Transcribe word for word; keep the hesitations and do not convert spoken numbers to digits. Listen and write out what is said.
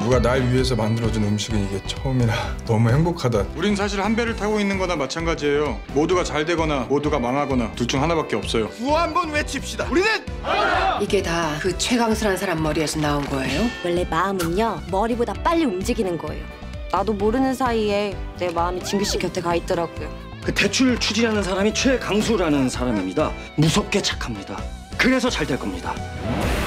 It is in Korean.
누가 날 위해서 만들어준 음식은 이게 처음이라 너무 행복하다. 우린 사실 한 배를 타고 있는 거나 마찬가지예요. 모두가 잘 되거나 모두가 망하거나 둘 중 하나밖에 없어요. 구호 한번 외칩시다. 우리는 이게 다 그 최강수란 사람 머리에서 나온 거예요? 원래 마음은요, 머리보다 빨리 움직이는 거예요. 나도 모르는 사이에 내 마음이 진규 씨 곁에 가 있더라고요. 그 대출 추진하는 사람이 최강수라는 사람입니다. 무섭게 착합니다. 그래서 잘 될 겁니다.